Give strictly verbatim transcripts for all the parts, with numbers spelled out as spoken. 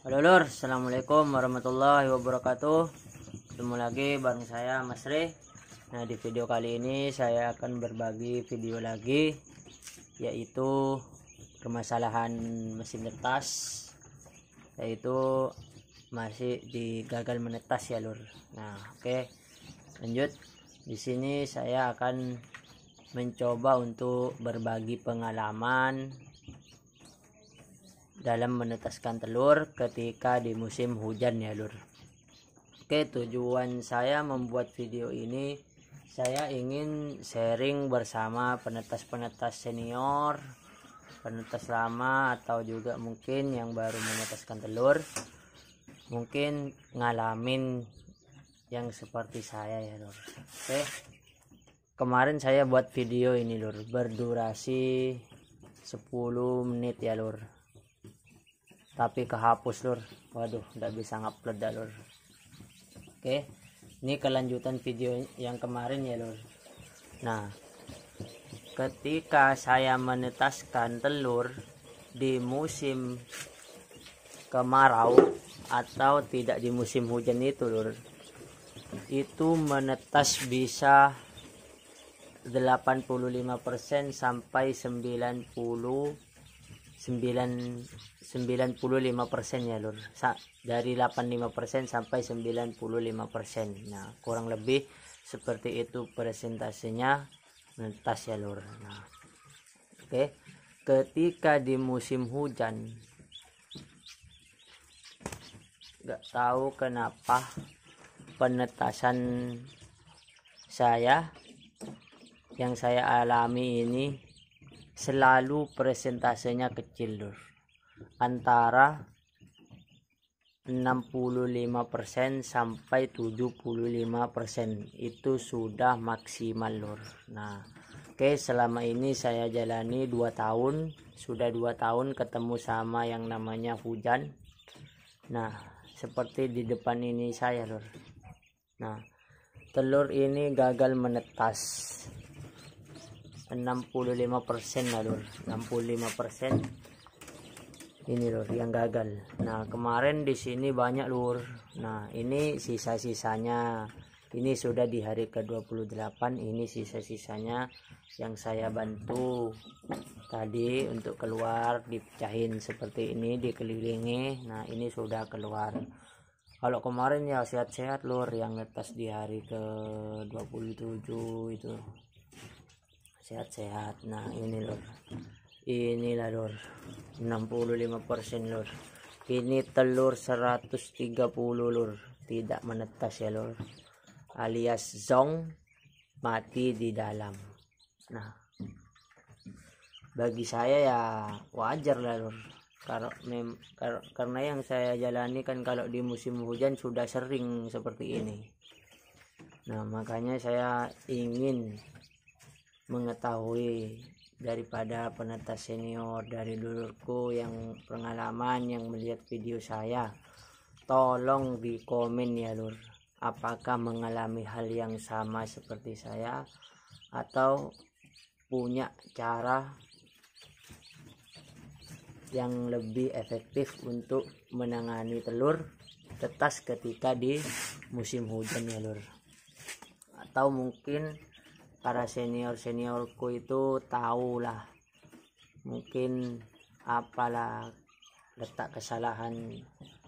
Halo lur, assalamualaikum warahmatullahi wabarakatuh. Ketemu lagi bareng saya Mas Re. Nah, di video kali ini saya akan berbagi video lagi, yaitu permasalahan mesin netas, yaitu masih di gagal menetas ya lur. Nah, oke, lanjut. Di sini saya akan mencoba untuk berbagi pengalaman dalam menetaskan telur ketika di musim hujan ya lur. Oke, tujuan saya membuat video ini, saya ingin sharing bersama penetas-penetas senior, penetas lama, atau juga mungkin yang baru menetaskan telur, mungkin ngalamin yang seperti saya ya lur. Oke, kemarin saya buat video ini lur, berdurasi sepuluh menit ya lur, tapi kehapus lur. Waduh, nggak bisa ngupload dah lur. Oke, ini kelanjutan video yang kemarin ya lur. Nah, ketika saya menetaskan telur di musim kemarau atau tidak di musim hujan itu lur, itu menetas bisa delapan puluh lima persen sampai sembilan puluh sembilan puluh lima persen ya lur. Dari delapan puluh lima persen sampai sembilan puluh lima persen. Nah, kurang lebih seperti itu persentasenya menetas ya lur. Nah, oke, ketika di musim hujan, nggak tahu kenapa penetasan saya yang saya alami ini selalu persentasenya kecil lur, antara enam puluh lima persen sampai tujuh puluh lima persen itu sudah maksimal lur. Nah, oke, selama ini saya jalani dua tahun, sudah dua tahun ketemu sama yang namanya hujan. Nah, seperti di depan ini saya lur. Nah, telur ini gagal menetas enam puluh lima persen lah lur, enam puluh lima persen ini lur yang gagal. Nah, kemarin di sini banyak lur. Nah, ini sisa-sisanya, ini sudah di hari ke dua puluh delapan, ini sisa-sisanya yang saya bantu tadi untuk keluar, dipecahin seperti ini, dikelilingi. Nah, ini sudah keluar. Kalau kemarin ya sehat-sehat lur, yang netas di hari ke dua puluh tujuh itu sehat-sehat. Nah, ini lur, inilah lur, enam puluh lima persen lur. Ini telur seratus tiga puluh lur, tidak menetas ya lur, alias zong, mati di dalam. Nah, bagi saya ya wajar lah lur, karena mem karena yang saya jalani kan kalau di musim hujan sudah sering seperti ini. Nah, makanya saya ingin mengetahui daripada penetas senior, dari dulurku yang pengalaman, yang melihat video saya. Tolong di komen ya lur, apakah mengalami hal yang sama seperti saya atau punya cara yang lebih efektif untuk menangani telur tetas ketika di musim hujan ya lur. Atau mungkin para senior-seniorku itu tahulah mungkin apalah letak kesalahannya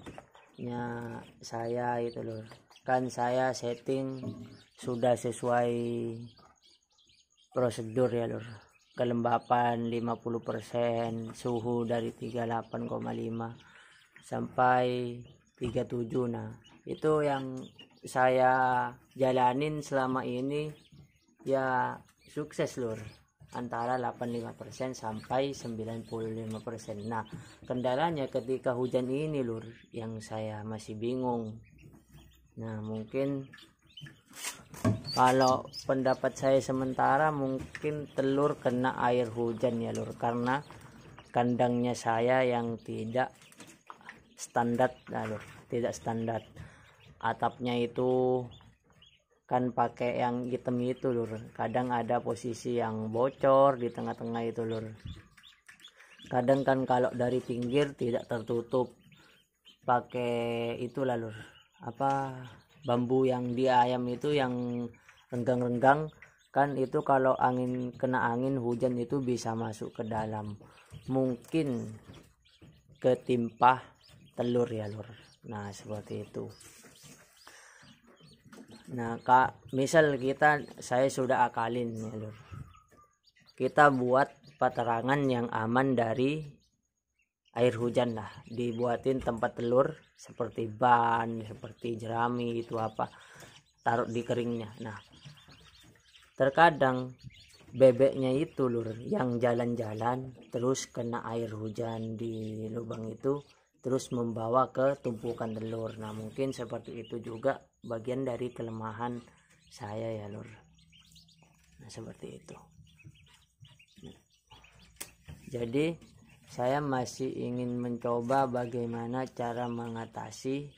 saya itu lur. Kan saya setting sudah sesuai prosedur ya lur, kelembapan lima puluh persen, suhu dari tiga puluh delapan koma lima sampai tiga puluh tujuh. Nah, itu yang saya jalanin selama ini ya, sukses lur, antara delapan puluh lima persen sampai sembilan puluh lima persen. Nah, kendalanya ketika hujan ini lur, yang saya masih bingung. Nah, mungkin kalau pendapat saya sementara, mungkin telur kena air hujan ya lur, karena kandangnya saya yang tidak standar nah, lur, tidak standar. Atapnya itu kan pakai yang hitam itu lur, kadang ada posisi yang bocor di tengah-tengah itu lur. Kadang kan kalau dari pinggir tidak tertutup pakai itulah lur, apa bambu yang di ayam itu yang renggang-renggang kan, itu kalau angin kena angin hujan itu bisa masuk ke dalam, mungkin ketimpa telur ya lur. Nah seperti itu. Nah kak, misal kita saya sudah akalin ya lur, kita buat petarangan yang aman dari air hujan lah, dibuatin tempat telur seperti ban, seperti jerami itu apa, taruh di keringnya. Nah terkadang bebeknya itu lur yang jalan-jalan terus kena air hujan di lubang itu, terus membawa ke tumpukan telur. Nah mungkin seperti itu juga bagian dari kelemahan saya ya lur. Nah seperti itu. Jadi saya masih ingin mencoba bagaimana cara mengatasi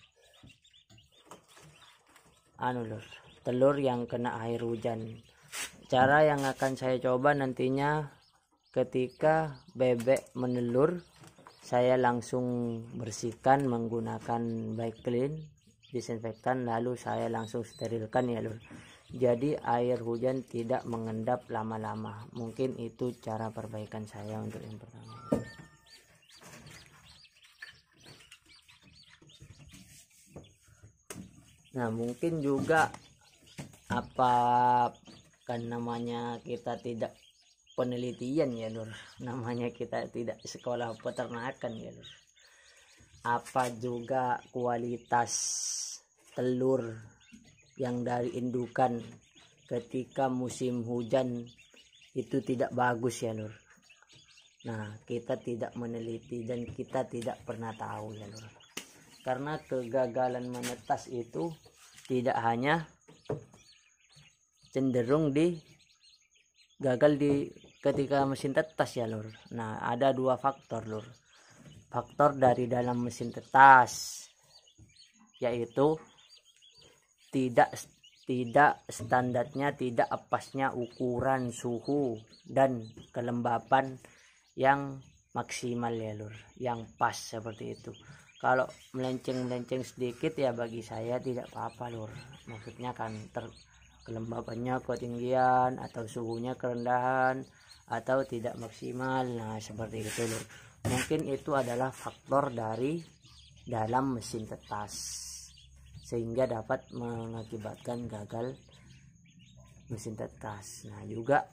anu lur, telur yang kena air hujan. Cara yang akan saya coba nantinya, ketika bebek menelur, saya langsung bersihkan menggunakan baik clean disinfektan, lalu saya langsung sterilkan ya lur. Jadi air hujan tidak mengendap lama-lama. Mungkin itu cara perbaikan saya untuk yang pertama. Nah mungkin juga apa kan namanya kita tidak penelitian ya lur, namanya kita tidak sekolah peternakan ya lur, apa juga kualitas telur yang dari indukan ketika musim hujan itu tidak bagus ya lur. Nah kita tidak meneliti dan kita tidak pernah tahu ya lur, karena kegagalan menetas itu tidak hanya cenderung di gagal di ketika mesin tetas ya lur. Nah ada dua faktor lur, faktor dari dalam mesin tetas, yaitu tidak tidak standarnya, tidak apasnya ukuran suhu dan kelembapan yang maksimal ya lur, yang pas seperti itu. Kalau melenceng-melenceng sedikit ya bagi saya tidak apa-apa lur, maksudnya kan ter kelembapannya ketinggian atau suhunya kerendahan atau tidak maksimal. Nah seperti itu lur, mungkin itu adalah faktor dari dalam mesin tetas sehingga dapat mengakibatkan gagal mesin tetas. Nah juga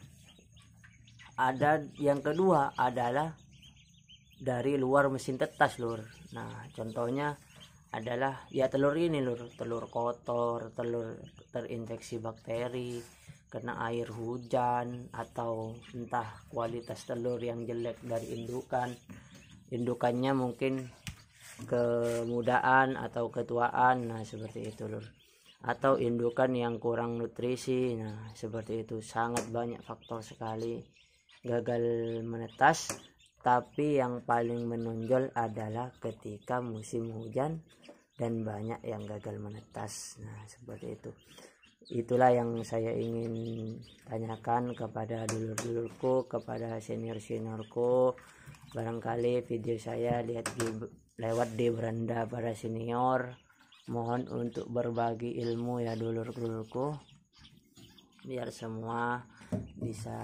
ada yang kedua adalah dari luar mesin tetas lur. Nah contohnya adalah ya telur ini lur, telur kotor, telur terinfeksi bakteri, kena air hujan, atau entah kualitas telur yang jelek dari indukan, indukannya mungkin kemudaan atau ketuaan. Nah seperti itu lur, atau indukan yang kurang nutrisi. Nah seperti itu, sangat banyak faktor sekali gagal menetas, tapi yang paling menonjol adalah ketika musim hujan dan banyak yang gagal menetas. Nah seperti itu, itulah yang saya ingin tanyakan kepada dulur-dulurku, kepada senior-seniorku. Barangkali video saya lihat di lewat di beranda para senior, mohon untuk berbagi ilmu ya dulur-dulurku, biar semua bisa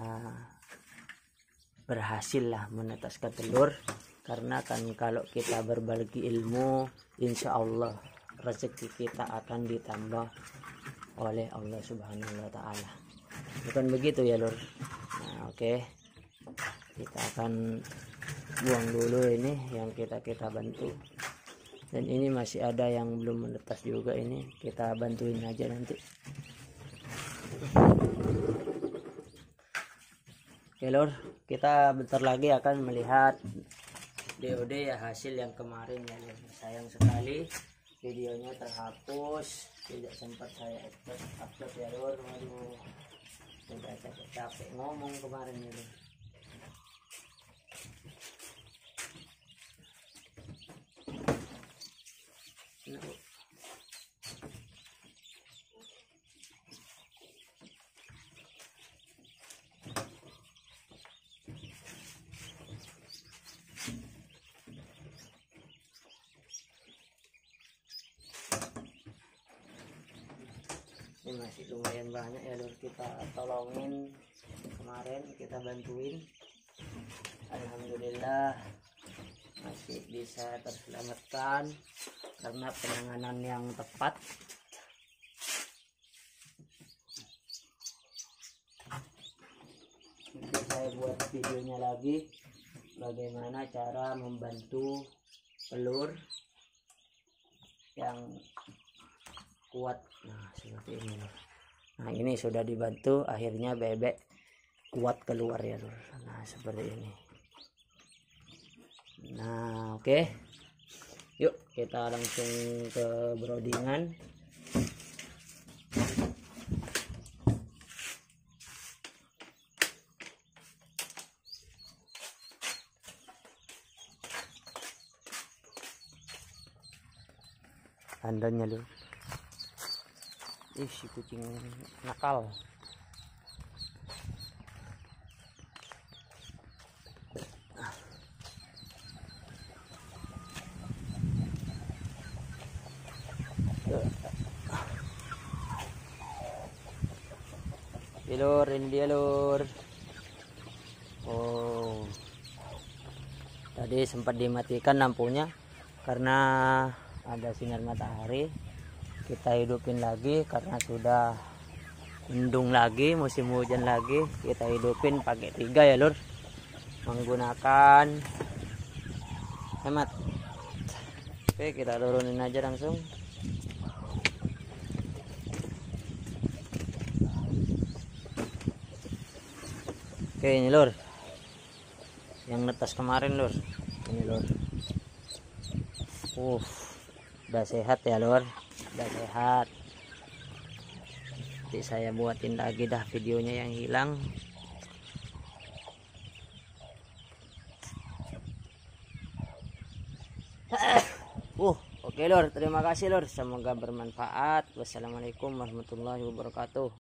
berhasil lah menetaskan telur. Karena kan kalau kita berbagi ilmu, insya Allah rezeki kita akan ditambah oleh Allah Subhanahu wa Ta'ala. Bukan begitu ya lur? Nah oke, okay. Kita akan buang dulu ini yang kita kita bantu, dan ini masih ada yang belum menetas juga, ini kita bantuin aja nanti. Oke lur, kita bentar lagi akan melihat D O D ya, hasil yang kemarin ya lur. Sayang sekali videonya terhapus, tidak sempat saya upload ya lur. Waduh, sudah capek-capek ngomong kemarin ya lur. masih lumayan banyak ya lur, kita tolongin kemarin, kita bantuin. Alhamdulillah masih bisa terselamatkan karena penanganan yang tepat. Nanti saya buat videonya lagi bagaimana cara membantu telur yang kuat. Nah seperti ini lur. Nah ini sudah dibantu, akhirnya bebek kuat keluar ya lur. Nah seperti ini. Nah oke okay. Yuk kita langsung ke brodingan. Tandanya lur, ih si kucing nakal. Lur, ini dia lur. Oh, tadi sempat dimatikan lampunya karena ada sinar matahari. Kita hidupin lagi karena sudah mendung lagi, musim hujan lagi. Kita hidupin pakai tiga ya lur, menggunakan hemat. Oke kita turunin aja langsung. Oke ini lur, yang netas kemarin lur, ini lur. Uh, udah sehat ya lur, udah sehat. Nanti saya buatin lagi dah videonya yang hilang. Uh, oke lur, terima kasih lur, semoga bermanfaat. Wassalamualaikum warahmatullahi wabarakatuh.